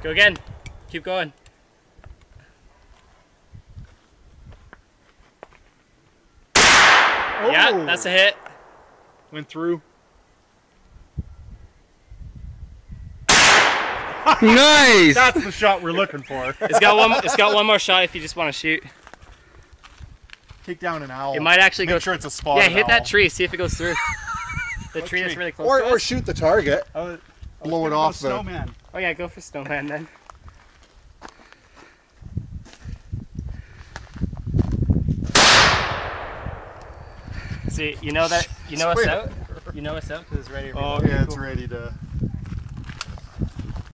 Go again. Keep going. Oh. Yeah, that's a hit. Went through. Nice! That's the shot we're looking for. It's got one more shot if you just want to shoot. Take down an owl. It might actually go. Make sure it's a spot. Yeah, hit that tree. See if it goes through. The tree that's really close to us. Or shoot the target. Blow it off the snowman. Oh yeah, go for snowman then. See, you know it's out. You know it's out because it's ready to reload. Oh yeah, it's ready to.